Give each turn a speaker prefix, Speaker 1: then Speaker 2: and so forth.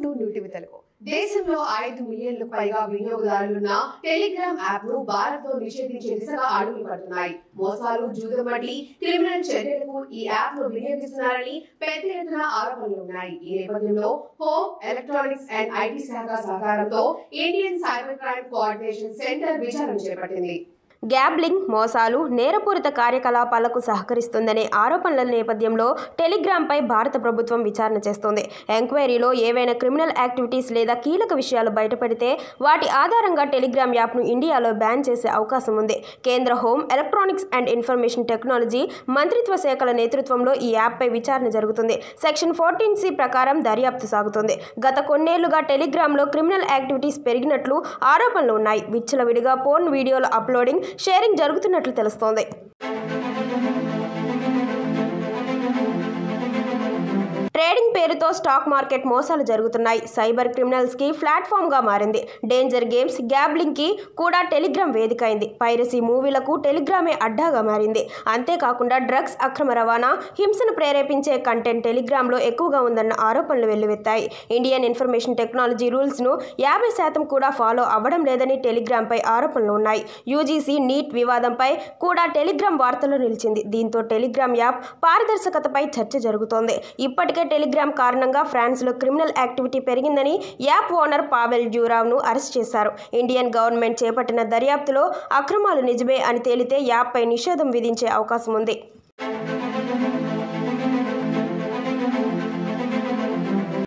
Speaker 1: Welcome to New TV Telugu. దేశంలో 5 మిలియన్లకు పైగా వినియోగదారులున్న Telegram app ను భారత్ లో నిషేధించే దిశగా అడుగులు పడుతున్నాయి. మోసాలు, జూదం వంటి క్రిమినల్ చర్యలకు ఈ యాప్ ను వినియోగిస్తున్నారని పెద్ద ఎత్తున ఆరోపణలు ఉన్నాయి. ఈ నేపథ్యంలో హోమ్, ఎలక్ట్రానిక్స్ అండ్ ఐటీ శాఖ సహకారంతో Indian cyber crime coordination centre విచారణ చేపట్టింది.
Speaker 2: గ్యాబ్లింగ్, మోసాలు, నేరపూరిత కార్యకలాపాలకు సహకరిస్తుందనే ఆరోపణల నేపథ్యంలో టెలిగ్రామ్పై భారత ప్రభుత్వం విచారణ చేస్తోంది. ఎంక్వైరీలో ఏవైనా క్రిమినల్ యాక్టివిటీస్ లేదా కీలక విషయాలు బయటపడితే వాటి ఆధారంగా టెలిగ్రామ్ యాప్ను ఇండియాలో బ్యాన్ చేసే అవకాశం ఉంది. కేంద్ర home, electronics and information technology మంత్రిత్వ శాఖల నేతృత్వంలో ఈ యాప్పై విచారణ జరుగుతుంది. సెక్షన్ 14C ప్రకారం దర్యాప్తు సాగుతోంది. గత కొన్నేళ్లుగా టెలిగ్రామ్లో క్రిమినల్ యాక్టివిటీస్ పెరిగినట్లు ఆరోపణలు ఉన్నాయి. విచ్చలవిడిగా పోర్న్ వీడియోల అప్లోడింగ్, షేరింగ్ జరుగుతున్నట్లు తెలుస్తోంది. ట్రేడింగ్ పేరుతో స్టాక్ మార్కెట్ మోసాలు జరుగుతున్నాయి. సైబర్ క్రిమినల్స్ కి ప్లాట్ఫామ్ గా మారింది. డేంజర్ గేమ్స్, గ్యాబ్లింగ్ కి కూడా టెలిగ్రామ్ వేదిక అయింది. పైరసీ మూవీలకు టెలిగ్రామే అడ్డాగా మారింది. అంతేకాకుండా డ్రగ్స్ అక్రమ రవాణా, హింసను ప్రేరేపించే కంటెంట్ టెలిగ్రామ్ లో ఎక్కువగా ఉందన్న ఆరోపణలు వెల్లువెత్తాయి. ఇండియన్ ఇన్ఫర్మేషన్ టెక్నాలజీ రూల్స్ ను 50% కూడా ఫాలో అవ్వడం లేదని టెలిగ్రామ్ పై ఆరోపణలు ఉన్నాయి. యూజీసీ నీట్ వివాదంపై కూడా టెలిగ్రామ్ వార్తల్లో నిలిచింది. దీంతో టెలిగ్రామ్ యాప్ పారదర్శకతపై చర్చ జరుగుతోంది. ఇప్పటికే టెలిగ్రామ్ కారణంగా ఫ్రాన్స్లో క్రిమినల్ యాక్టివిటీ పెరిగిందని యాప్ ఓనర్ పావెల్ డ్యూరావ్ను అరెస్ట్ చేశారు. ఇండియన్ గవర్నమెంట్ చేపట్టిన దర్యాప్తులో అక్రమాలు నిజమే అని తేలితే యాప్పై నిషేధం విధించే అవకాశం ఉంది.